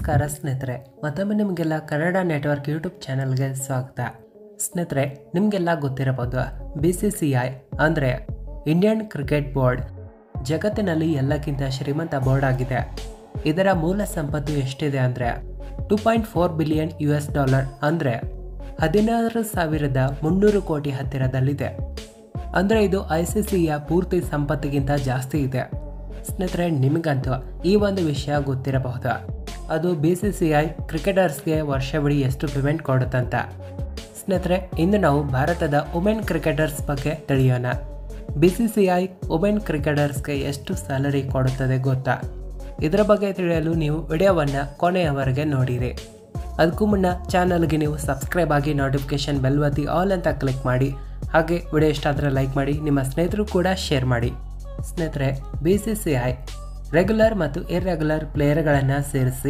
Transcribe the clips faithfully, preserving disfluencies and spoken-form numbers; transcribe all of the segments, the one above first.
ನಮಸ್ಕಾರ ಸ್ನೇಹಿತರೆ, ಮತ್ತೊಮ್ಮೆ ನಿಮಗೆಲ್ಲ ಕನ್ನಡ ನೆಟ್ವರ್ಕ್ ಯೂಟ್ಯೂಬ್ ಚಾನಲ್ಗೆ ಸ್ವಾಗತ. ಸ್ನೇಹಿತರೆ, ನಿಮಗೆಲ್ಲ ಗೊತ್ತಿರಬಹುದು ಬಿ ಸಿ ಸಿ ಐ ಅಂದರೆ ಇಂಡಿಯನ್ ಕ್ರಿಕೆಟ್ ಬೋರ್ಡ್ ಜಗತ್ತಿನಲ್ಲಿ ಎಲ್ಲಕ್ಕಿಂತ ಶ್ರೀಮಂತ ಬೋರ್ಡ್ ಆಗಿದೆ. ಇದರ ಮೂಲ ಸಂಪತ್ತು ಎಷ್ಟಿದೆ ಅಂದರೆ two point four billion U S dollar ಅಂದರೆ ಹದಿನಾರು ಸಾವಿರದ ಮುನ್ನೂರು ಕೋಟಿ ಹತ್ತಿರದಲ್ಲಿದೆ. ಅಂದರೆ ಇದು ಐ ಸಿ ಸಿಯ ಪೂರ್ತಿ ಸಂಪತ್ತಿಗಿಂತ ಜಾಸ್ತಿ ಇದೆ. ಸ್ನೇಹಿತರೆ, ನಿಮಗಂತೂ ಈ ಒಂದು ವಿಷಯ ಗೊತ್ತಿರಬಹುದು, ಅದು ಬಿ ಸಿ ಸಿ ಐ ಕ್ರಿಕೆಟರ್ಸ್ಗೆ ವರ್ಷವಿಡೀ ಎಷ್ಟು ಪೇಮೆಂಟ್ ಕೊಡುತ್ತಂತ. ಸ್ನೇಹಿತರೆ, ಇಂದು ನಾವು ಭಾರತದ ವುಮೆನ್ ಕ್ರಿಕೆಟರ್ಸ್ ಬಗ್ಗೆ ತಿಳಿಯೋಣ. B C C I women ಕ್ರಿಕೆಟರ್ಸ್ಗೆ ಎಷ್ಟು ಸ್ಯಾಲರಿ ಕೊಡುತ್ತದೆ ಗೊತ್ತಾ? ಇದರ ಬಗ್ಗೆ ತಿಳಿಯಲು ನೀವು ವಿಡಿಯೋವನ್ನು ಕೊನೆಯವರೆಗೆ ನೋಡಿರಿ. ಅದಕ್ಕೂ ಮುನ್ನ ಚಾನಲ್ಗೆ ನೀವು ಸಬ್ಸ್ಕ್ರೈಬ್ ಆಗಿ ನೋಟಿಫಿಕೇಶನ್ ಬೆಲ್ ಒತ್ತಿ ಆಲ್ ಅಂತ ಕ್ಲಿಕ್ ಮಾಡಿ. ಹಾಗೆ ವಿಡಿಯೋ ಇಷ್ಟ ಆದರೆ ಲೈಕ್ ಮಾಡಿ, ನಿಮ್ಮ ಸ್ನೇಹಿತರು ಕೂಡ ಶೇರ್ ಮಾಡಿ. ಸ್ನೇಹಿತರೆ, B C C I regular ಮತ್ತು ಇರ್ರೆಗ್ಯುಲರ್ ಪ್ಲೇಯರ್ಗಳನ್ನು ಸೇರಿಸಿ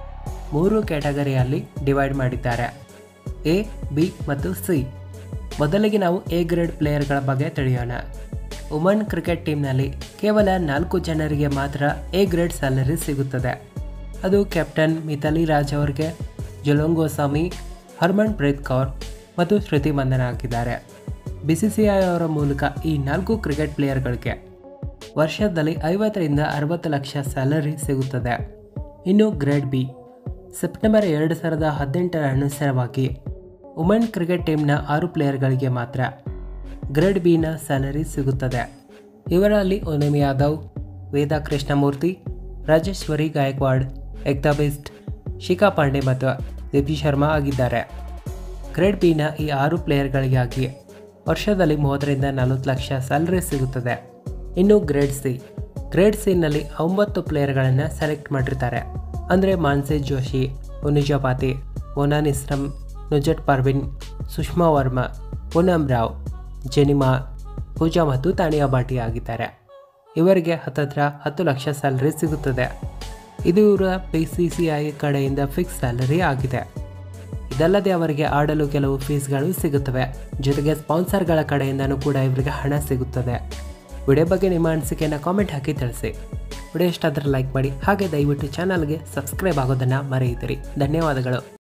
ಮೂರು ಕ್ಯಾಟಗರಿಯಲ್ಲಿ ಡಿವೈಡ್ ಮಾಡಿದ್ದಾರೆ, ಎ, ಬಿ ಮತ್ತು ಸಿ. ಮೊದಲಿಗೆ ನಾವು ಎ ಗ್ರೇಡ್ ಪ್ಲೇಯರ್ಗಳ ಬಗ್ಗೆ ತಿಳಿಯೋಣ. ವುಮನ್ ಕ್ರಿಕೆಟ್ ಟೀಮ್ನಲ್ಲಿ ಕೇವಲ ನಾಲ್ಕು ಜನರಿಗೆ ಮಾತ್ರ ಎ ಗ್ರೇಡ್ ಸ್ಯಾಲರಿ ಸಿಗುತ್ತದೆ. ಅದು ಕ್ಯಾಪ್ಟನ್ ಮಿಥಾಲಿ ರಾಜ್ ಅವರಿಗೆ, ಜುಲೋಂಗೋಸ್ವಾಮಿ, ಹರ್ಮನ್ ಪ್ರೀತ್ ಕೌರ್ ಮತ್ತು ಶ್ರುತಿ ಮಂದನ ಆಗಿದ್ದಾರೆ. ಬಿ ಸಿ ಸಿ ಐ ಅವರ ಮೂಲಕ ಈ ನಾಲ್ಕು ಕ್ರಿಕೆಟ್ ಪ್ಲೇಯರ್ಗಳಿಗೆ ವರ್ಷದಲ್ಲಿ ಐವತ್ತರಿಂದ ಅರವತ್ತು ಲಕ್ಷ ಸ್ಯಾಲರಿ ಸಿಗುತ್ತದೆ. ಇನ್ನು ಗ್ರೇಡ್ ಬಿ, ಸೆಪ್ಟೆಂಬರ್ ಎರಡು ಸಾವಿರದ ಹದಿನೆಂಟರ ಅನುಸಾರವಾಗಿ ವುಮೆನ್ ಕ್ರಿಕೆಟ್ ಟೀಮ್ನ ಆರು ಪ್ಲೇಯರ್ಗಳಿಗೆ ಮಾತ್ರ ಗ್ರೇಡ್ ಬಿನ ಸ್ಯಾಲರಿ ಸಿಗುತ್ತದೆ. ಇವರಲ್ಲಿ ಉನಮಿ ಯಾದವ್, ವೇದಾ ಕೃಷ್ಣಮೂರ್ತಿ, ರಾಜೇಶ್ವರಿ ಗಾಯಕ್ವಾಡ್, ಏಕ್ತಾ ಬಿಸ್ಟ್, ಶಿಖಾ ಪಾಂಡೆ ಮತ್ತು ದೀಪ್ತಿ ಶರ್ಮಾ ಆಗಿದ್ದಾರೆ. ಗ್ರೇಡ್ ಬಿನ ಈ ಆರು ಪ್ಲೇಯರ್ಗಳಿಗಾಗಿ ವರ್ಷದಲ್ಲಿ ಮೂವತ್ತರಿಂದ ನಲವತ್ತು ಲಕ್ಷ ಸ್ಯಾಲರಿ ಸಿಗುತ್ತದೆ. ಇನ್ನು ಗ್ರೇಡ್ ಸಿ, ಗ್ರೇಡ್ ಸಿನಲ್ಲಿ ಒಂಬತ್ತು ಪ್ಲೇಯರ್ಗಳನ್ನು ಸೆಲೆಕ್ಟ್ ಮಾಡಿರ್ತಾರೆ. ಅಂದರೆ ಮಾನ್ಸಿ ಜೋಶಿ, ಉನುಜಾ ಪಾತಿ, ಮೊನಾನ್ ಇಸ್ರಮ್, ನುಜಟ್ ಪರ್ವಿನ್, ಸುಷ್ಮಾ ವರ್ಮಾ, ಪೂನಮ್ ರಾವ್, ಜೆನಿಮಾ, ಪೂಜಾ ಮತ್ತು ತಾನಿಯಾ ಬಾಟಿ ಆಗಿದ್ದಾರೆ. ಇವರಿಗೆ ಹತ್ತತ್ರ ಹತ್ತು ಲಕ್ಷ ಸ್ಯಾಲರಿ ಸಿಗುತ್ತದೆ. ಇದು ಇವರ ಬಿ ಸಿ ಸಿ ಐ ಕಡೆಯಿಂದ ಫಿಕ್ಸ್ ಸ್ಯಾಲರಿ ಆಗಿದೆ. ಇದಲ್ಲದೆ ಅವರಿಗೆ ಆಡಲು ಕೆಲವು ಫೀಸ್ಗಳು ಸಿಗುತ್ತವೆ. ಜೊತೆಗೆ ಸ್ಪಾನ್ಸರ್ಗಳ ಕಡೆಯಿಂದನೂ ಕೂಡ ಇವರಿಗೆ ಹಣ ಸಿಗುತ್ತದೆ. ವಿಡಿಯೋ ಬಗ್ಗೆ ನಿಮ್ಮ ಅನಿಸಿಕೆಯನ್ನು ಕಾಮೆಂಟ್ ಹಾಕಿ ತಿಳಿಸಿ. ವಿಡಿಯೋ ಇಷ್ಟ ಆದರೆ ಲೈಕ್ ಮಾಡಿ. ಹಾಗೆ ದಯವಿಟ್ಟು ಚಾನಲ್ಗೆ ಸಬ್ಸ್ಕ್ರೈಬ್ ಆಗೋದನ್ನು ಮರೆಯದಿರಿ. ಧನ್ಯವಾದಗಳು.